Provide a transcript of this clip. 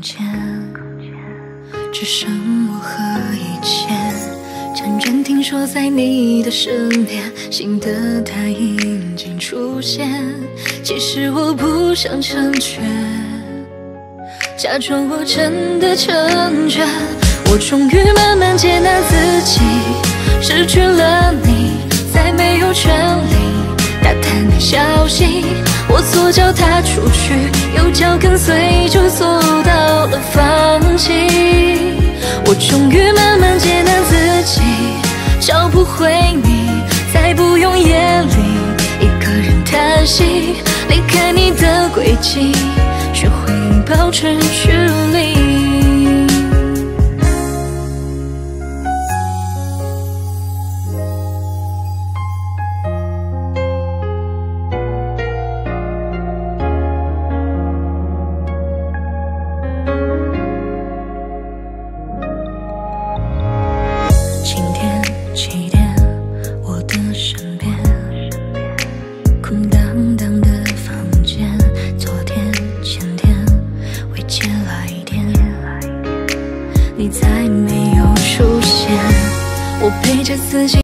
间，只剩我和以前。辗转听说在你的身边，新的他已经出现。其实我不想成全，假装我真的成全。我终于慢慢接纳自己，失去了你，再没有权利打探你消息。我左脚踏出去，右脚跟随，就做到了放弃。我终于慢慢接纳自己，找不回你，再不用夜里一个人叹息。离开你的轨迹，学会保持距离。晴天起点，我的身边，空荡荡的房间，昨天前天未接来电，你再没有出现，我背着自己